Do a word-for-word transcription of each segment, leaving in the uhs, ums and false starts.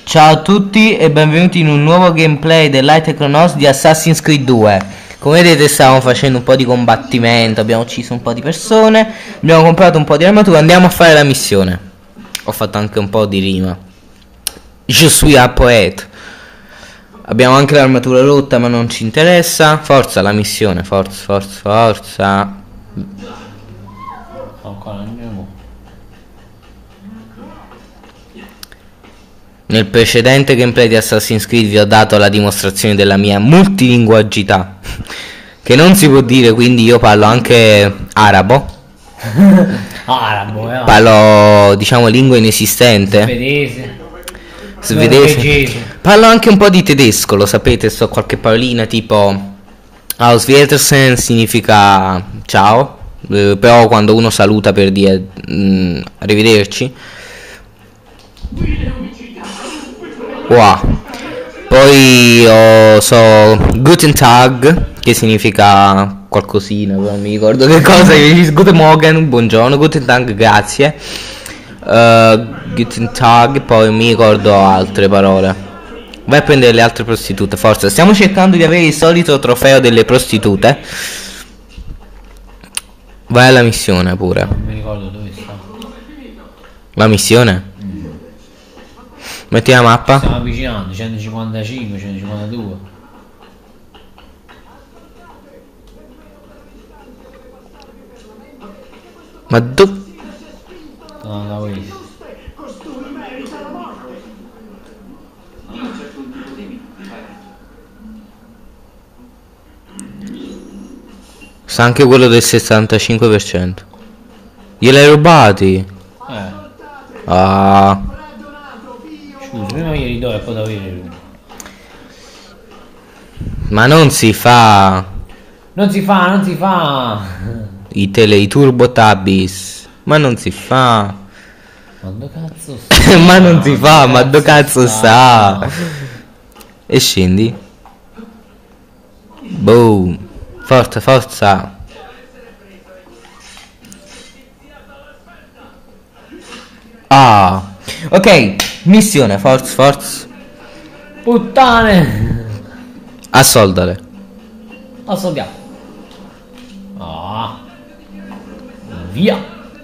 Ciao a tutti e benvenuti in un nuovo gameplay dell'High Chronos di Assassin's Creed due. Come vedete stavamo facendo un po' di combattimento, abbiamo ucciso un po' di persone, abbiamo comprato un po' di armatura, andiamo a fare la missione. Ho fatto anche un po' di rima. Je suis un poète. Abbiamo anche l'armatura rotta ma non ci interessa. Forza la missione, forza, forza, forza. Nel precedente gameplay di Assassin's Creed vi ho dato la dimostrazione della mia multilinguagità, che non si può dire, quindi io parlo anche arabo. Arabo, eh. Parlo, diciamo, lingua inesistente. Svedese. Svedese. Parlo anche un po' di tedesco, lo sapete, so qualche parolina tipo Auf Wiedersehen significa ciao, eh, però quando uno saluta per dire mm, arrivederci. Wow. Poi oh, so Guten Tag, che significa qualcosina, non mi ricordo che cosa. Guten Morgen, buongiorno, Guten Tag, grazie. uh, Guten Tag, poi mi ricordo altre parole. Vai a prendere le altre prostitute, forza. Stiamo cercando di avere il solito trofeo delle prostitute. Vai alla missione pure. Non mi ricordo dove sta. La missione? Metti la mappa. Stiamo avvicinando, centocinquantacinque, centocinquantadue. Ma dove? No, non l'avevo visto. Sa anche quello del sessantacinque per cento. Gliel'hai rubati? Eh. Ah. Scusa, prima glieli do e poi da avere lui. Ma non si fa. Non si fa, non si fa. I tele, i turbo tabis. Ma non si fa. Ma dove cazzo sta? Ma non si fa, ma dove cazzo sta? E scendi. Boom. Forza, forza. Ah. Ok, missione, forza, forza. Puttane. Assoldale. Assoldiamo. Ah. Via.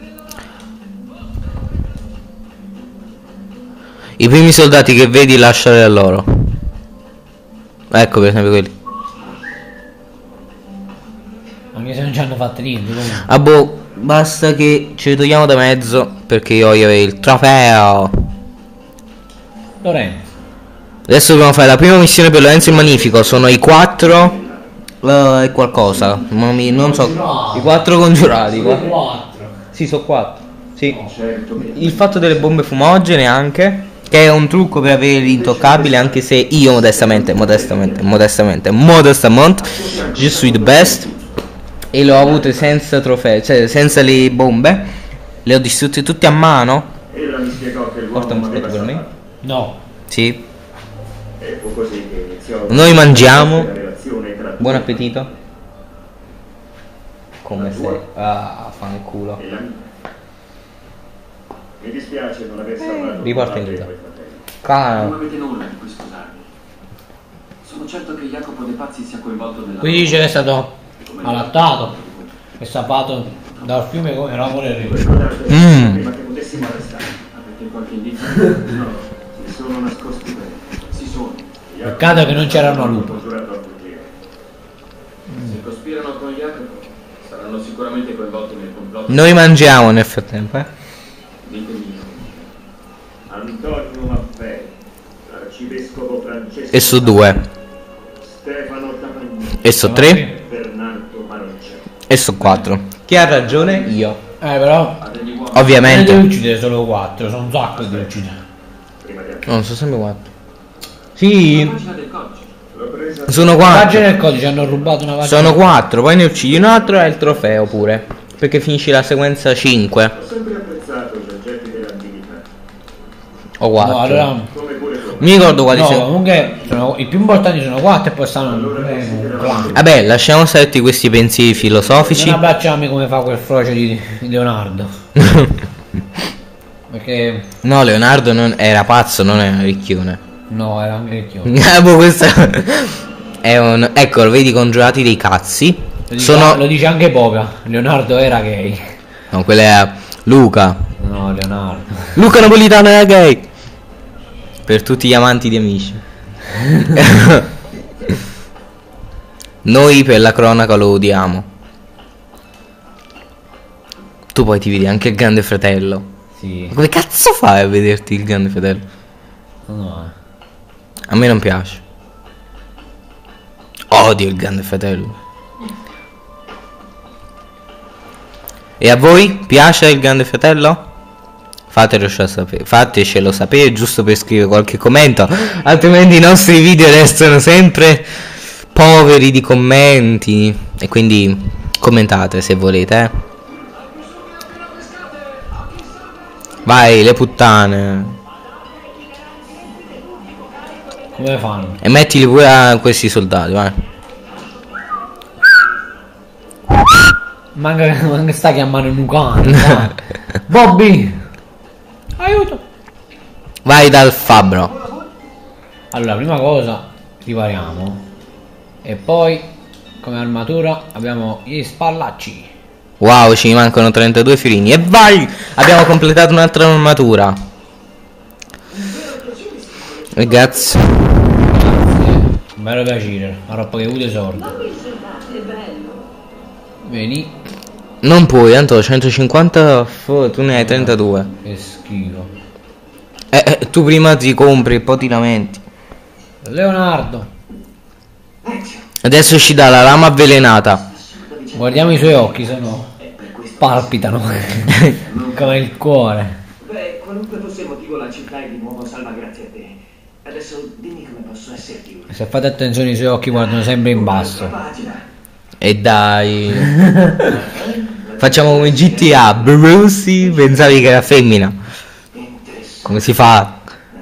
I primi soldati che vedi lasciare a loro. Ecco per esempio quelli. Anche se non ci hanno fatto niente comunque. Ah boh, basta che ce li togliamo da mezzo perché io voglio avere il trofeo. Lorenzo. Adesso dobbiamo fare la prima missione per Lorenzo il Magnifico. Sono i quattro uh, e qualcosa. Non, mi, non so. I quattro congiurati qua. quattro. Sì, sono quattro. Sì. Il fatto delle bombe fumogene anche, che è un trucco per avere l'intoccabile, anche se io modestamente, modestamente, modestamente, modestamente, je suis the best. E le ho avute senza trofei, cioè senza le bombe. Le ho distrutte tutte a mano. Porta un biscotto per me. No. Sì. Noi mangiamo. Buon appetito. Come sei? Ah, fanculo. Mi dispiace non aver salvato. Riporta in vita. Non Caro. avete nulla di cui scusarvi. Sono certo che Jacopo De Pazzi sia coinvolto nella. Qui dice che è stato allattato e sapato dal fiume come l'amore del re. Mm. Prima che potessimo arrestare. Avete qualche indizio? No, si sono nascosti bene. Si sono. Peccato che non c'erano a lupo. Giurato a fuggire. Se cospirano con Jacopo, saranno sicuramente coinvolti nel complotto. Noi mangiamo nel frattempo, eh. Ditemi. Antonio Maffei, arcivescovo Francesco. E su due. Stefano Tapagnini. E su tre. Fernando Maroccia. E su quattro. Chi ha ragione? Io. Eh però Ha degli uomini. non Ovviamente. devi uccidere solo quattro, sono un sacco di uccidere. Prima di No, non sono sempre quattro. Sì. pagina del codice. L'ho presa. Sono Pagina quattro. del codice, hanno rubato una pagina. Sono quattro. Poi ne uccidi un altro e il trofeo pure. Perché finisci la sequenza cinque. Ho sempre apprezzato gli oggetti dell'antichità. O quattro. No, allora Come pure tu. Mi ricordo quali no, se... comunque sono, i più importanti sono quattro e poi stanno un clan. Vabbè, lasciamo stare questi pensieri filosofici. Non abbracciami come fa quel frocio di, di Leonardo. Perché No, Leonardo non era pazzo, non era ricchione. no, era anche vecchio. Ah, boh, questo è un... Ecco, lo vedi congiurati dei cazzi. Lo dice, Sono... lo dice anche Poca. Leonardo era gay. No, quello è Luca. No, Leonardo. Luca Napolitano è gay. Per tutti gli amanti di Amici. Noi per la cronaca lo odiamo. Tu poi ti vedi anche il Grande Fratello. Sì. Ma come cazzo fai a vederti il Grande Fratello? No. A me non piace. Odio il Grande Fratello. E a voi piace il Grande Fratello? Fatecelo sapere, fatecelo sapere giusto per scrivere qualche commento, altrimenti i nostri video restano sempre poveri di commenti. E quindi commentate se volete, eh. Vai, le puttane. Come fanno? E mettili pure a questi soldati, vai. Manca, manca sta chiamando Nucano. Bobby! Aiuto! Vai dal fabbro. Allora, prima cosa ripariamo. E poi, come armatura, abbiamo gli spallacci. Wow, ci mancano trentadue fiorini. E vai! Abbiamo completato un'altra armatura. E grazie. Grazie. Un bello piacere. La roba che hai avuto sordo. Vieni. Non puoi, tanto centocinquanta, fo- tu ne hai trentadue. Che schifo. Eh, eh, tu prima ti compri e poi ti lamenti. Leonardo. Adesso ci dà la lama avvelenata. Guardiamo i suoi occhi, se no palpitano. Come il cuore. Beh, qualunque fosse il motivo, la città è di nuovo salva grazie a te. Adesso dimmi come posso esserti utile. Se fate attenzione, i suoi occhi guardano sempre in basso. Pagina. E dai. Facciamo come G T A. Brucey, pensavi che era femmina. Come si fa?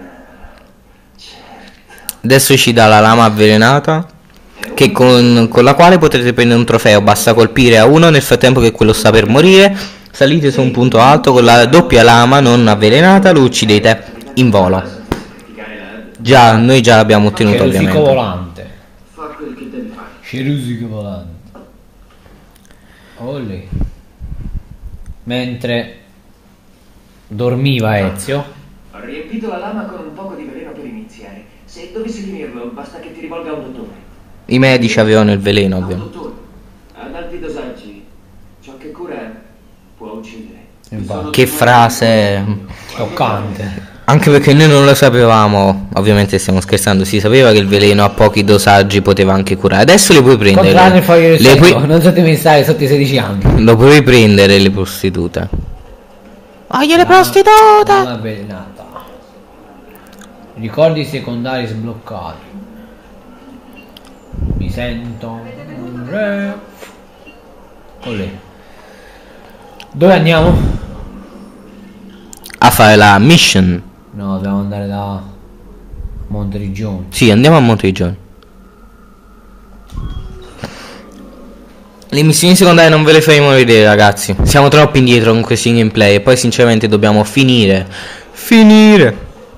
Adesso ci dà la lama avvelenata, che con, con la quale potrete prendere un trofeo. Basta colpire a uno nel frattempo che quello sta per morire. Salite su un punto alto con la doppia lama non avvelenata, lo uccidete in volo. Già, noi già l'abbiamo ottenuto Cerusico ovviamente. volante. Fa quel che devi fare. Cerusico volante. Olè. Mentre dormiva Ezio. Ho riempito la lama con un poco di veleno per iniziare. Se dovessi finirlo, basta che ti rivolga a un dottore. I medici avevano il veleno, A un ovviamente. dottore. Ad alti dosaggi. Ciò che cura può uccidere. Infatti. Che frase. Toccante. Anche perché noi non lo sapevamo, ovviamente stiamo scherzando, si sapeva che il veleno a pochi dosaggi poteva anche curare. Adesso le puoi prendere. Contrario il foglio del Le secco, puoi, non so te mi stai sotto i sedici anni. lo puoi prendere le prostitute. Voglio le prostitute! Non avvelenata. Ricordi secondari sbloccati. Mi sento un re. Olè. Dove andiamo? A fare la mission. No, dobbiamo andare da Monterigione. Sì, andiamo a Monterigione. Le missioni secondarie non ve le faremo vedere, ragazzi. Siamo troppo indietro con questi gameplay. E poi sinceramente dobbiamo finire. Finire.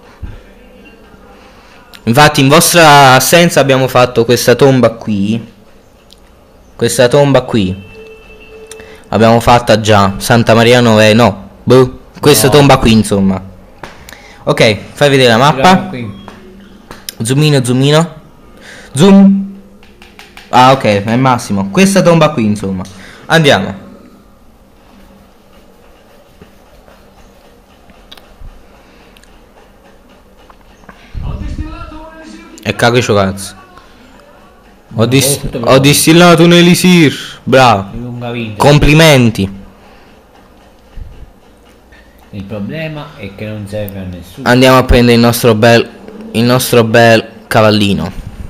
Infatti in vostra assenza abbiamo fatto questa tomba qui. Questa tomba qui abbiamo fatta già. Santa Maria Novella. No, boh. Questa No. tomba qui insomma. Ok, fai vedere la Giriamo mappa. qui. Zoomino, zoomino. Zoom. Ah, ok, è il massimo. Questa tomba qui, insomma. Andiamo. E cago ciò cazzo. Ho, dis- ho distillato un elisir. Bravo. Di lunga vita. Complimenti. Il problema è che non serve a nessuno. Andiamo a prendere il nostro bel il nostro bel cavallino.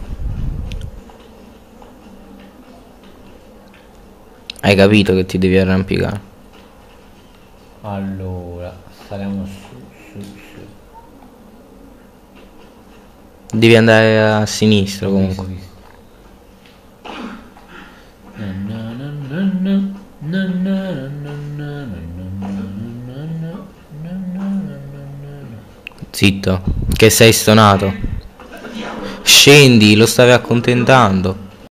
Hai capito che ti devi arrampicare? Allora, saliamo su, su, su. Devi andare a sinistra comunque. Visto, visto. Na, na, na, na, na, na, na, na, na, na, na, na, na, na, na, na, na. Zitto, che sei stonato. Scendi, lo stavi accontentando.